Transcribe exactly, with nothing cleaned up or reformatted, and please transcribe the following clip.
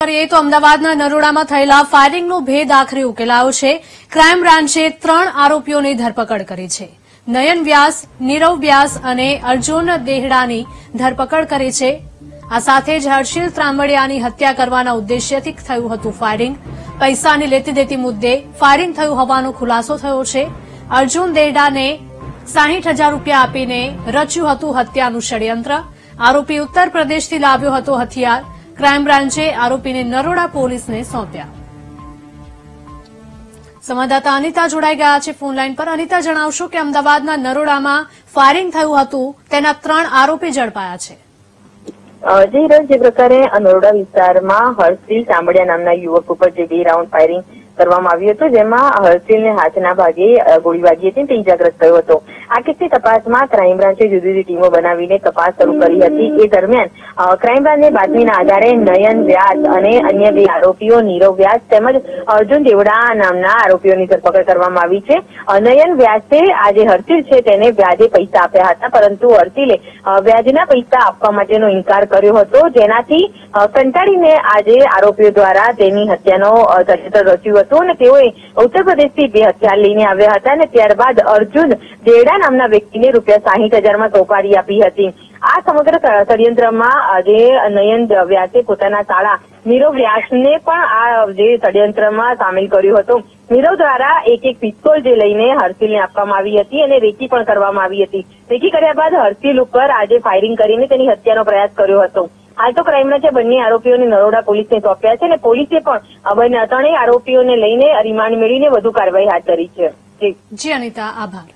કરીએ તો અમદાવાદના નરોડામાં થયેલા ફાયરિંગનો ભેદ આખરે ઉકેલાયો છે. ક્રાઇમ બ્રાન્ચે ત્રણ આરોપીઓની ધરપકડ કરી છે. નયન વ્યાસ, નીરવ વ્યાસ અને અર્જુન દેહડાની ધરપકડ કરી છે. આ સાથે જ હર્ષિલ ત્રાંબડિયાની હત્યા કરવાના ઉદ્દેશ્યથી થયું હતું ફાયરિંગ. પૈસાની લેતી દેતી મુદ્દે ફાયરિંગ થયું હોવાનો ખુલાસો થયો છે. અર્જુન દેહડાને સાહીઠ હજાર રૂપિયા આપીને રચ્યું હતું હત્યાનું ષડયંત્ર. આરોપી ઉત્તર પ્રદેશથી લાવ્યો હતો હથિયાર. ક્રાઇમ બ્રાન્ચે આરોપીને નરોડા પોલીસને સોંપ્યા. સંવાદદાતા અનિતા જોડાઈ ગયા છે ફોનલાઈન પર. અનિતા, જણાવશો કે અમદાવાદના નરોડામાં ફાયરિંગ થયું હતું, તેના ત્રણ આરોપી ઝડપાયા છે. જી રજ, જે પ્રકારે નરોડા વિસ્તારમાં હર્ષિલ તાંબડિયા નામના યુવક ઉપર જે બે રાઉન્ડ ફાયરિંગ કરવામાં આવ્યું હતું, જેમાં હર્ષિલને હાથના ભાગે ગોળી વાગી હતી, તે ઇજાગ્રસ્ત થયો હતો. આ કેસની તપાસમાં ક્રાઇમ બ્રાન્ચે જુદી જુદી ટીમો બનાવીને તપાસ શરૂ કરી હતી. એ દરમિયાન ક્રાઇમ બ્રાન્ચની બાતમીના આધારે નયન વ્યાસ અને અન્ય બે આરોપીઓ નીરવ વ્યાસ તેમજ અર્જુન દેવડા નામના આરોપીઓની ધરપકડ કરવામાં આવી છે. નયન વ્યાસે આ જે હર્ષિલ છે તેને વ્યાજે પૈસા આપ્યા હતા, પરંતુ હર્ષિલે વ્યાજના પૈસા આપવા માટેનો ઇનકાર કર્યો હતો, જેનાથી કંટાળીને આજે આરોપીઓ દ્વારા તેની હત્યાનો ષડયંત્ર રચ્યું હતું અને તેઓએ ઉત્તર પ્રદેશથી બે હથિયાર લઈને આવ્યા હતા અને ત્યારબાદ અર્જુન દેવડા નામના વ્યક્તિને રૂપિયા સાહીઠ હજારમાં સોપારી આપી હતી. આ સમગ્ર ષડયંત્રમાં જે નયન વ્યાસે પોતાના શાળા નીરવ વ્યાસને પણ આ જે ષડયંત્રમાં સામેલ કર્યો હતો. નીરવ દ્વારા એક એક પિસ્તોલ જે લઈને હર્ષિલને આપવામાં આવી હતી અને રેકી પણ કરવામાં આવી હતી. રેકી કર્યા બાદ હર્ષિલ ઉપર આજે ફાયરિંગ કરીને તેની હત્યાનો પ્રયાસ કર્યો હતો. હાલ તો ક્રાઇમ બ્રાન્ચે બંને આરોપીઓને નરોડા પોલીસને સોંપ્યા છે અને પોલીસે પણ ત્રણેય આરોપીઓને લઈને રિમાન્ડ મેળવીને વધુ કાર્યવાહી હાથ ધરી છે. જી અનિતા, આભાર.